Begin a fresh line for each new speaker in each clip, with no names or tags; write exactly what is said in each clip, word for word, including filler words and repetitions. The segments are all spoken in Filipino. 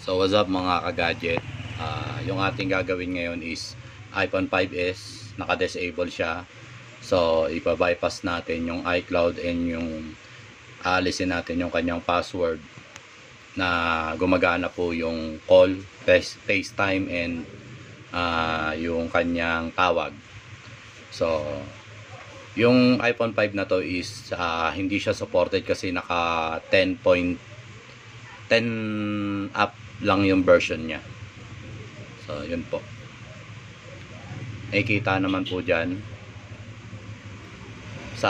So what's up mga ka-gadget, uh, yung ating gagawin ngayon is iPhone five S, naka-disable siya. So ipa-bypass natin yung iCloud and yung alisin natin yung kanyang password na gumagana po yung call, face, FaceTime and uh, yung kanyang tawag. So yung iPhone five na to is uh, hindi siya supported kasi naka ten point ten up lang yung version niya. So yun po, nakikita naman po dyan sa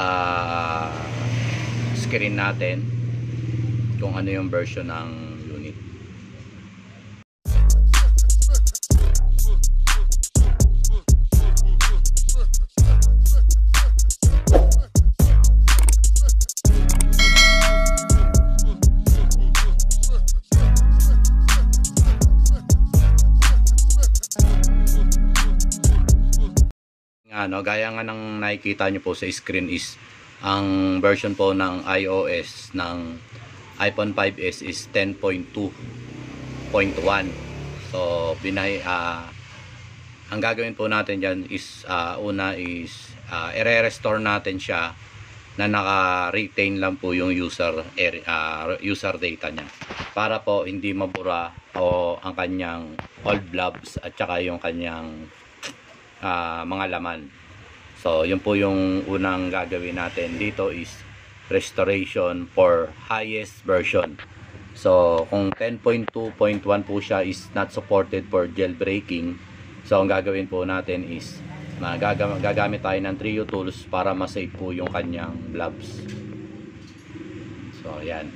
screen natin kung ano yung version ng unit. Ano, gaya nga ng nakikita nyo po sa screen is ang version po ng iOS ng iPhone five S is ten point two point one. So binay uh, ang gagawin po natin dyan is uh, una is uh, i-restore natin siya na naka-retain lang po yung user uh, user data niya para po hindi mabura o ang kanyang old blobs at saka yung kanyang Uh, mga laman. So yun po yung unang gagawin natin dito is restoration for highest version. So kung ten point two point one po siya is not supported for jailbreaking, so ang gagawin po natin is magagamit, gagamit tayo ng Trio tools para ma-save po yung kanyang blobs. So yan.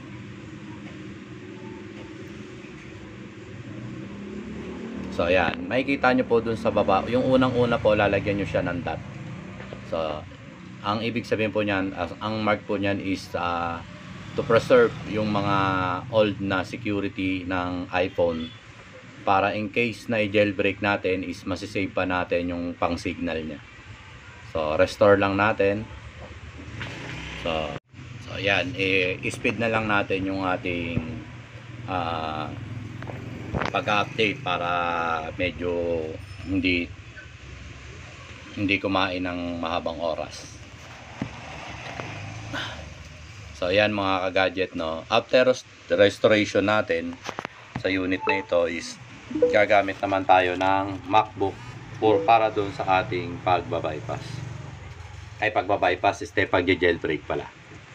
So ayan, makikita nyo po dun sa baba, yung unang-una po lalagyan nyo siya ng dot. So ang ibig sabihin po niyan, uh, ang mark po niyan is uh, to preserve yung mga old na security ng iPhone para in case na i-jailbreak natin is masisave pa natin yung pang signal niya. So restore lang natin. So so ayan, i-speed na lang natin yung ating uh, pag-update para medyo hindi hindi kumain ng mahabang oras. So ayan mga ka-gadget, no, after restoration natin sa unit na ito is gagamit naman tayo ng MacBook for para doon sa ating pagba-bypass ay pagba-bypass is pag-jailbreak pala.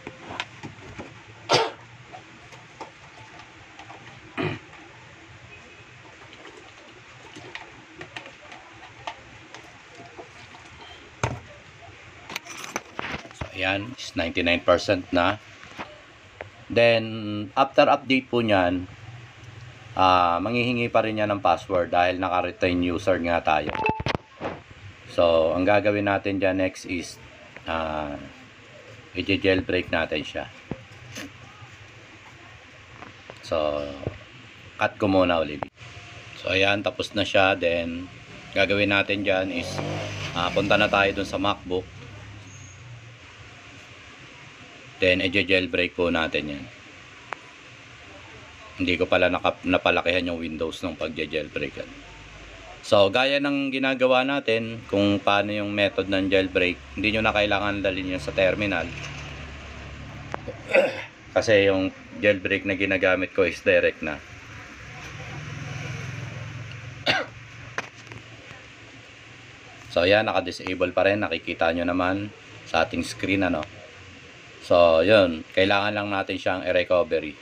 Ayan, is ninety-nine percent na. Then after update po niyan, uh, manghihingi pa rin yan ng password dahil naka-retain user nga tayo. So ang gagawin natin dyan next is uh, i-jailbreak natin siya. So cut ko muna ulit. So ayan, tapos na siya. Then gagawin natin dyan is uh, punta na tayo dun sa MacBook. Then i-jailbreak po natin yan. Hindi ko pala napalakihan yung Windows nung pag-jailbreak. So gaya ng ginagawa natin kung paano yung method ng jailbreak, hindi nyo na kailangan dalhin yun sa terminal. Kasi yung jailbreak na ginagamit ko is direct na. So yan, naka-disable pa rin. Nakikita nyo naman sa ating screen, ano. So, yun. Kailangan lang natin siyang i-recovery.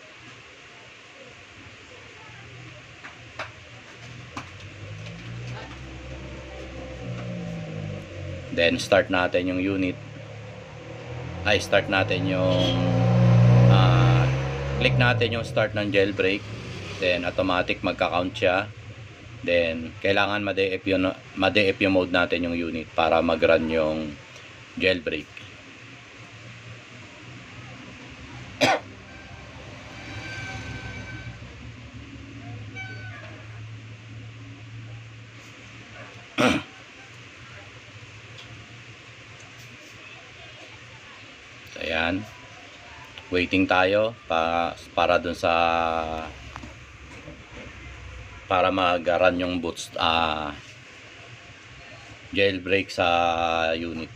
Then, start natin yung unit. Ay, start natin yung uh, click natin yung start ng jailbreak. Then, automatic magka-count siya. Then, kailangan ma-D F yung, ma-D F yung mode natin yung unit para mag-run yung jailbreak. Ayan, waiting tayo para, para dun sa para mag-run yung boots uh, jailbreak sa unit.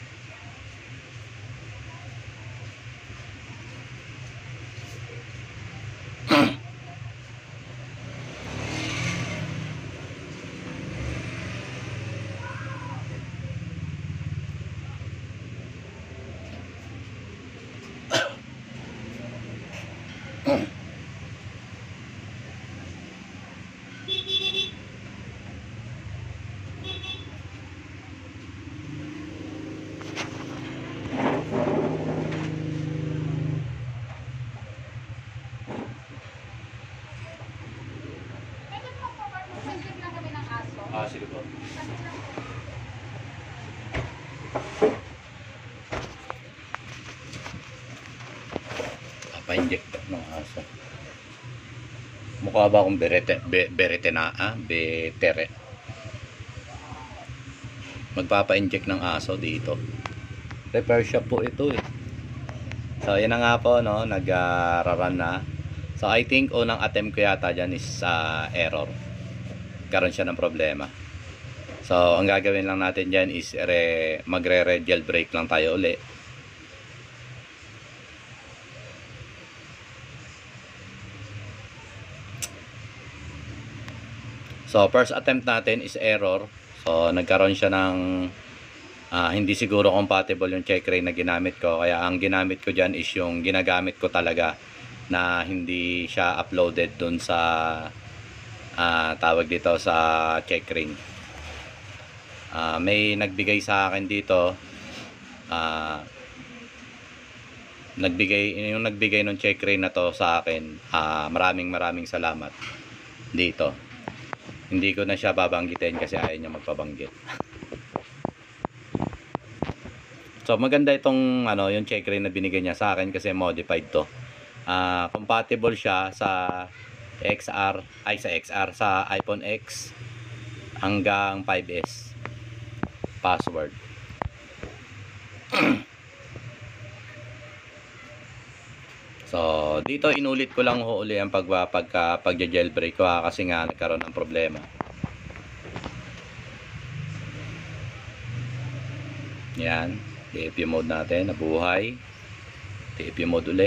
Ah, sige po. Pa-inject ng aso. Mukha ba akong berete, be, berete na, ah? Betere. Magpapa-inject ng aso dito. Repair shop po ito eh. So, yan na nga po, no? Nag-run na. So, I think unang attempt ko yata dyan is uh, error. Karoon siya ng problema. So, ang gagawin lang natin dyan is re, magre-re jailbreak lang tayo uli. So, first attempt natin is error. So, nagkaroon siya ng uh, hindi siguro compatible yung check ray na ginamit ko. Kaya ang ginamit ko dyan is yung ginagamit ko talaga na hindi siya uploaded dun sa Uh, tawag dito sa check ring. Uh, may nagbigay sa akin dito. Uh, nagbigay yung nagbigay ng check ring na to sa akin. Uh, maraming maraming salamat dito. Hindi ko na siya babanggitin kasi ayaw niya magpabanggit. So maganda itong ano yung check ring na binigay niya sa akin kasi modified to. Uh, compatible siya sa X R ay sa X R sa iPhone X hanggang five S password. So dito inulit ko lang ho uli ang pag pagka pagja-jailbreak ko ha, kasi nga nagkaroon ng problema. Yan, T F U mode natin nabuhay. T F U mode uli.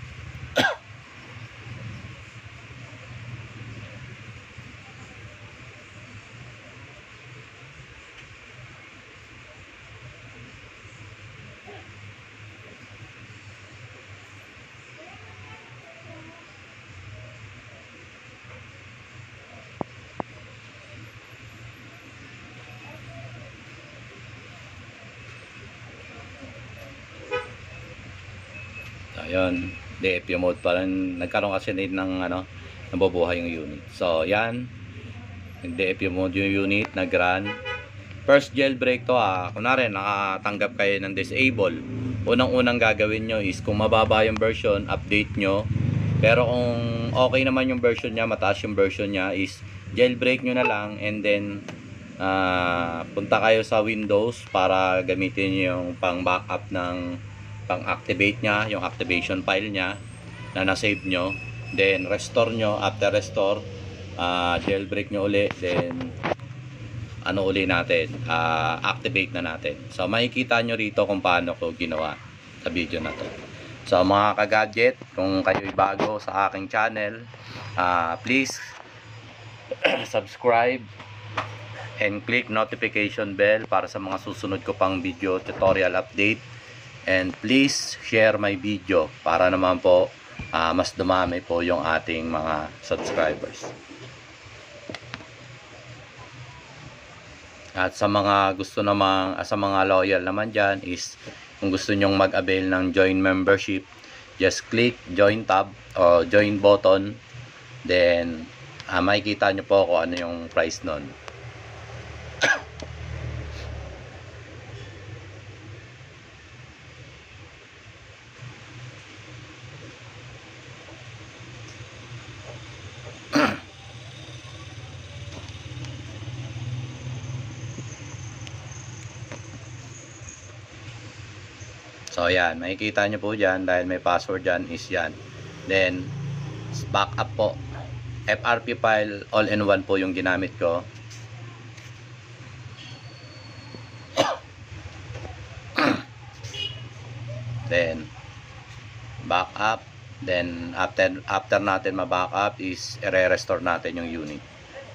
Ayun, D F U mode pa rin. Nagkaroon kasi din ng ano, nabubuhay yung unit. So, yan. Nag-D F U mode yung unit, nag-run. First jailbreak to ah. Kunwari, nakatanggap kayo ng disable. Unang-unang gagawin nyo is kung mababa yung version, update nyo. Pero kung okay naman yung version niya, mataas yung version niya, is jailbreak nyo na lang and then uh, punta kayo sa Windows para gamitin yung pang backup ng pang-activate niya, yung activation file niya na na-save nyo, then restore nyo. After restore, uh, jailbreak nyo uli, then ano uli natin, uh, activate na natin. So makikita nyo rito kung paano ko ginawa sa video na to. So mga ka-gadget, kung kayo'y bago sa aking channel, uh, please subscribe and click notification bell para sa mga susunod ko pang video tutorial update. And please share my video para naman po uh, mas dumami po yung ating mga subscribers. At sa mga gusto namang, sa mga loyal naman dyan is kung gusto nyong mag-avail ng join membership, just click join tab o join button. Then uh, makikita nyo po kung ano yung price nun. So yan, makikita nyo po dyan dahil may password dyan is yan. Then backup po. F R P file all-in-one po yung ginamit ko. Then backup, then after after natin ma-backup is i-restore natin yung unit.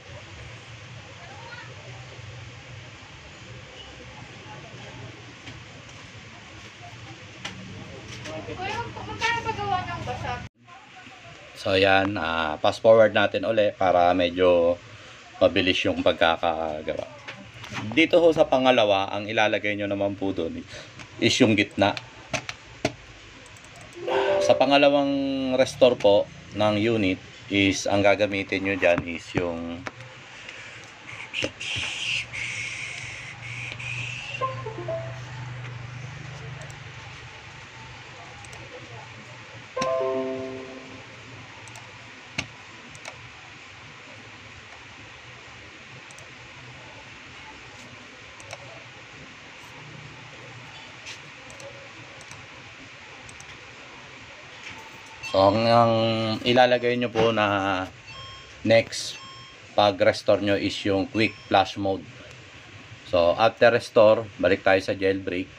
So yan, uh, fast forward natin uli para medyo mabilis yung pagkakagawa. Dito ho sa pangalawa, ang ilalagay nyo naman po doon is yung gitna. Sa pangalawang restore po ng unit is ang gagamitin nyo dyan is yung So, ang, ang ilalagay nyo po na next pag restore nyo is yung quick flash mode. So, after restore, balik tayo sa jailbreak.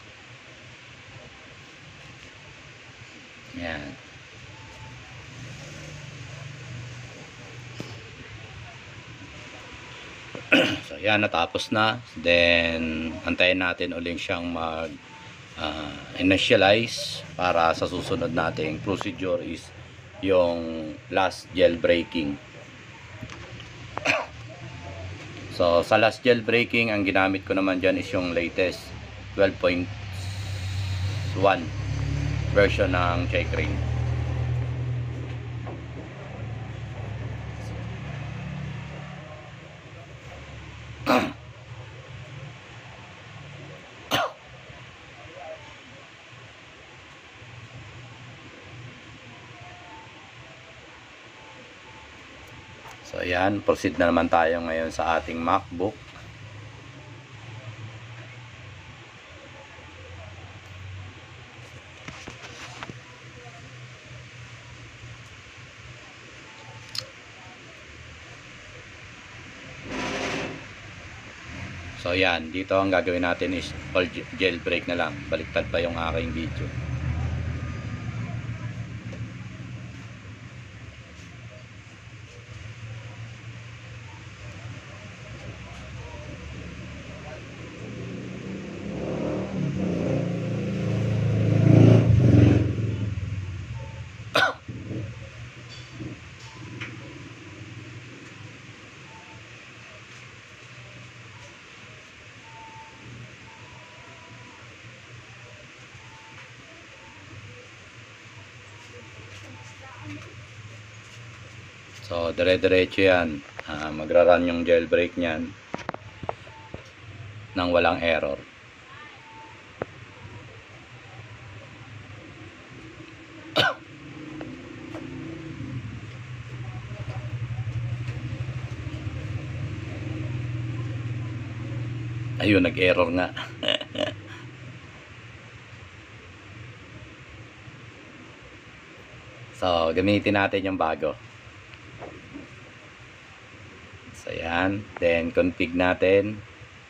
Yan. So, yan, natapos na. Then, antayin natin ulit siyang mag uh, initialize para sa susunod nating procedure is yung last jailbreaking. So sa last jailbreaking, ang ginamit ko naman dyan is yung latest twelve point one version ng Checkra. So ayan, proceed na naman tayo ngayon sa ating MacBook. So ayan, dito ang gagawin natin is all jailbreak na lang. Baliktad pa yung aking video. So, dire-diretso yan. Uh, magra-run yung jailbreak niyan nang walang error. Ayun, nag-error nga. So, gamitin natin yung bago. So, yan. Then, config natin.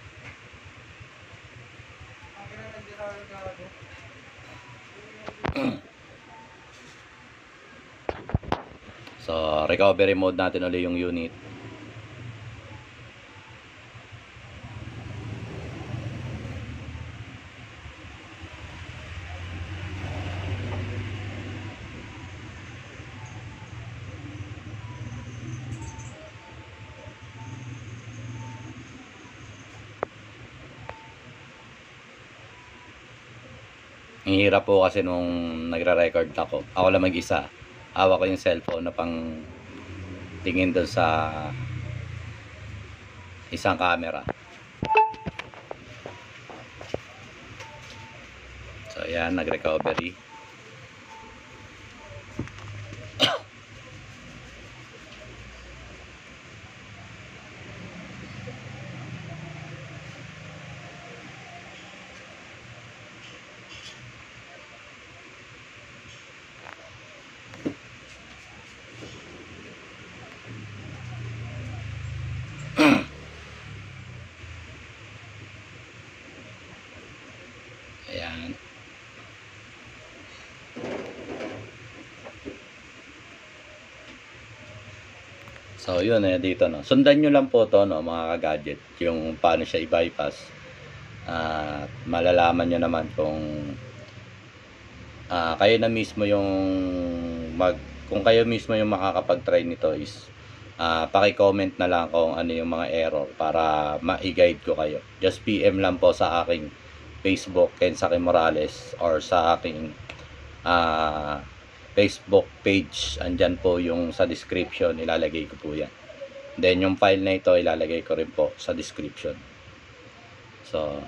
So, recovery mode natin ulit yung unit. Ang hirap po kasi nung nagre-record ako. Ako lang mag-isa. Hawak ko yung cellphone na pang tingin doon sa isang camera. So ayan, nag-recovery. So, yun eh, dito, no. Sundan nyo lang po to, no, mga ka-gadget, yung paano siya i-bypass. At malalaman nyo naman kung uh, kayo na mismo yung mag, kung kayo mismo yung makakapag-try nito is uh, paki-comment na lang kung ano yung mga error para ma-guide ko kayo. Just P M lang po sa aking Facebook, Kensaki Morales, or sa aking uh, Facebook page. Andyan po yung sa description, ilalagay ko po yan. Then yung file na ito ilalagay ko rin po sa description. So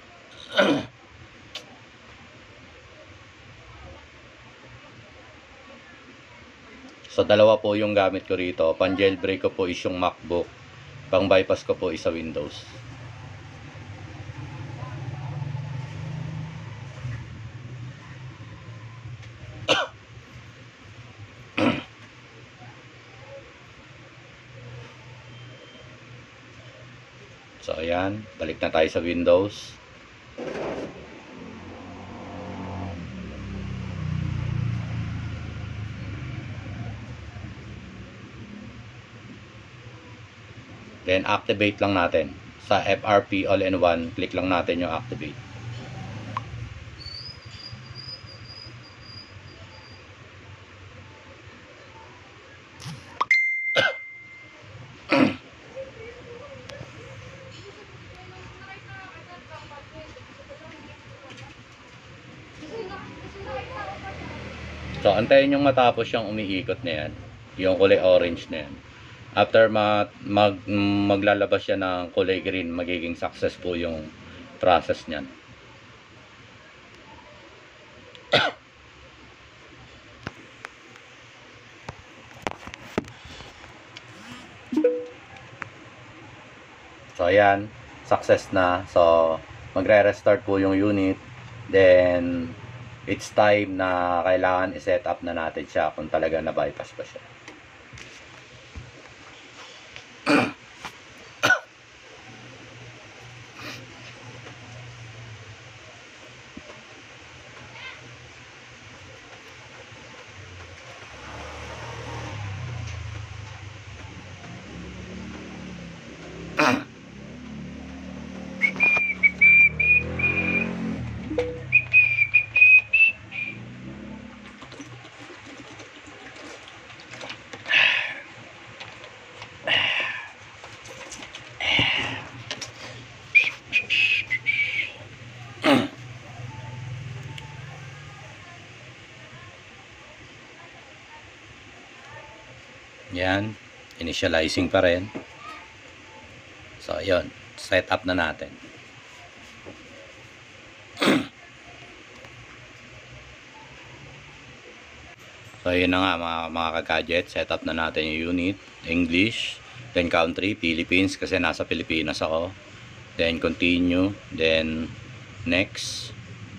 So dalawa po yung gamit ko rito. Pang jailbreak ko po is yung MacBook. Pang bypass ko po is sa Windows. So ayan, balik na tayo sa Windows. Then activate lang natin. Sa F R P All-in-One, click lang natin yung activate. So, antayin yung matapos yung umiikot na yan. Yung kulay orange na yan. After ma mag maglalabas siya ng kulay green, magiging successful yung process niyan. So, ayan. Success na. So, magre-restart po yung unit. Then, it's time na kailangan i-set up na natin siya kung talaga na-bypass pa siya. Yan, initializing pa rin. So, yun, set up na natin. So, yun na nga mga, mga ka-gadget, set up na natin yung unit, English, then country, Philippines, kasi nasa Pilipinas ako. Then, continue, then, next.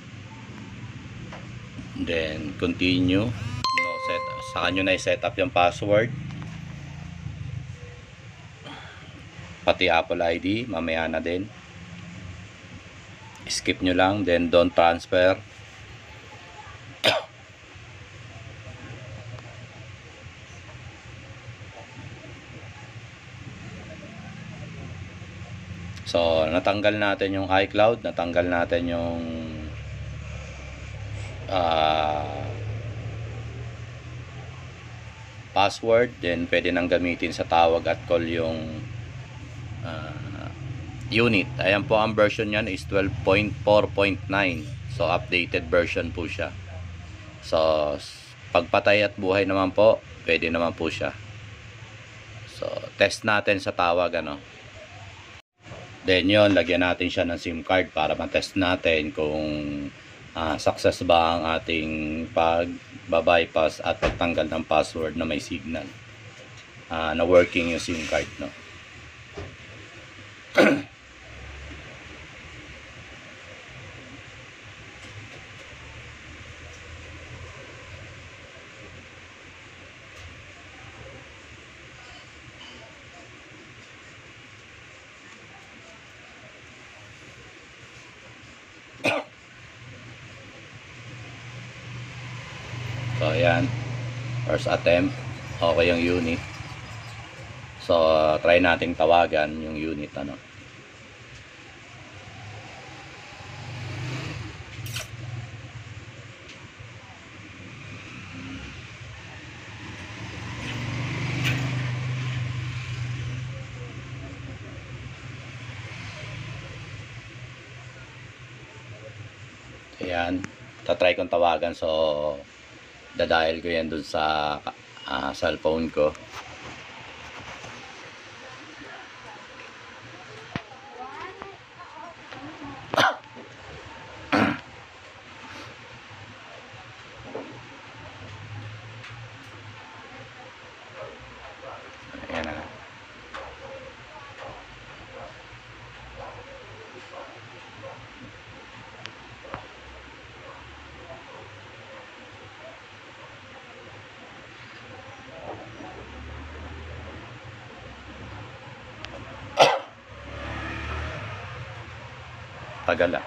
Then, continue. No, set, saka nyo na i-set up yung password. Pati Apple I D, mamaya na din. Skip nyo lang, then don't transfer. So, natanggal natin yung iCloud, natanggal natin yung uh, password, then pwede nang gamitin sa tawag at call yung uh, unit. Ayan po, ang version niyan is twelve point four point nine. So, updated version po siya. So, pagpatay at buhay naman po, pwede naman po siya. So, test natin sa tawag, ano. Then yun, lagyan natin siya ng SIM card para matest natin kung uh, success ba ang ating pag-bypass at pagtanggal ng password na may signal. Uh, na working yung SIM card, no. So, ayan. First attempt. Okay yung unit. So try nating tawagan yung unit ano. Ayan, tatry kong tawagan, so dadial ko yan dun sa uh, cellphone ko. Ayan na. Tagal ah.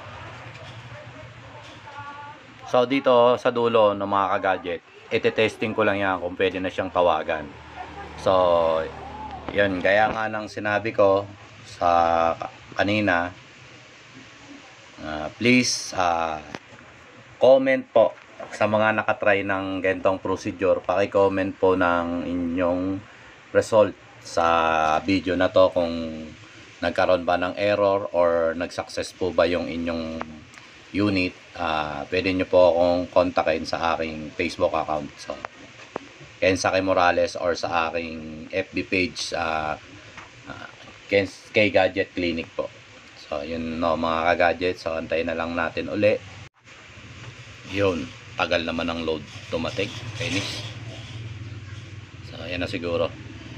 So dito sa dulo ng mga ka-gadget, ite-testing ko lang yan kung pwede na siyang tawagan. So yun, gaya nga ng sinabi ko sa kanina, uh, please uh, comment po sa mga nakatry ng gantong procedure. Paki-comment po ng inyong result sa video na to, kung nagkaroon ba ng error or nag-success po ba yung inyong unit. Uh, pwede nyo po akong kontakin sa aking Facebook account, so Kensake Morales, or sa aking F B page, uh, uh, K Gadget Clinic po. So yun no mga ka-gadget, so antayin na lang natin uli. Yun, tagal naman ng load dumating, finish. So yan na siguro.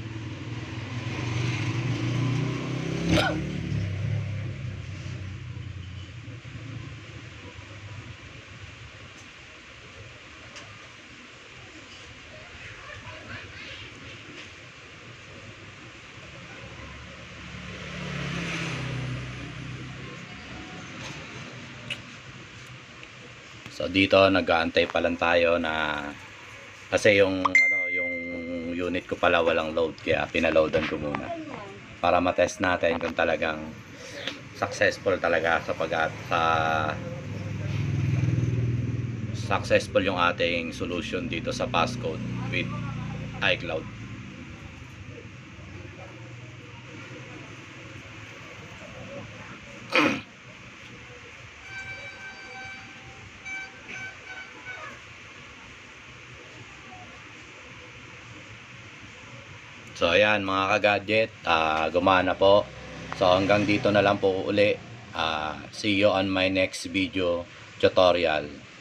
So dito nag-aantay pa lang tayo na, kasi yung ano yung unit ko pala walang load, kaya pinaloadan ko muna para matest natin kung talagang successful talaga sa pag sa successful yung ating solution dito sa passcode with iCloud. So ayan mga ka-gadget, uh, gumana po. So hanggang dito na lang po uli. Uh, see you on my next video tutorial.